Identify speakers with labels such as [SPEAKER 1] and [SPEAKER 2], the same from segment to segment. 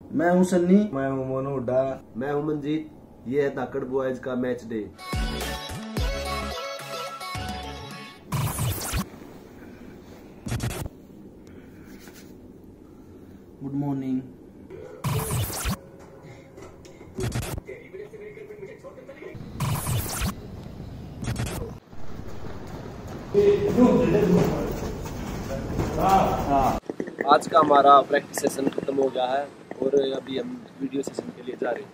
[SPEAKER 1] मैं हूं सन्नी।
[SPEAKER 2] मैं हूं मोनू हुड्डा।
[SPEAKER 3] मैं हूं मंजीत। ये है धाकड़ बॉयज का मैच डे।
[SPEAKER 1] Good morning.
[SPEAKER 3] आज का हमारा प्रैक्टिस सेशन खत्म हो गया है और अभी हम वीडियो सेशन के लिए जा रहे हैं।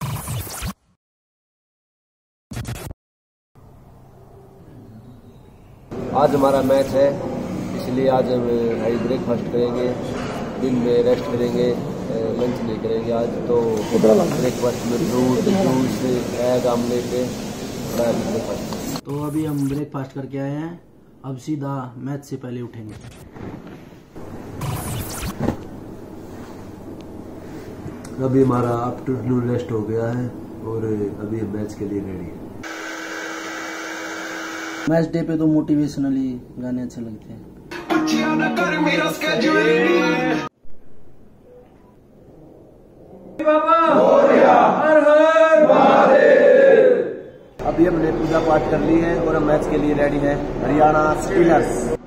[SPEAKER 3] आज हमारा मैच है, इसलिए आज हम हाई ब्रेकफास्ट करेंगे, दिन में रेस्ट करेंगे, लंच नहीं करेंगे। आज तो ब्रेकफास्ट में fruit juice egg omelette breakfast.
[SPEAKER 1] तो अभी हम ब्रेकफास्ट करके आए हैं, अब सीधा मैच से पहले उठेंगे।
[SPEAKER 3] अभी हमारा आफ्टरनून रेस्ट हो गया है और अभी मैच के लिए रेडी है।
[SPEAKER 1] मैच डे पे तो मोटिवेशनली गाने अच्छे लगते हैं।
[SPEAKER 3] अभी हमने पूजा पाठ कर ली है और हम मैच के लिए रेडी है। हरियाणा स्पिनर्स।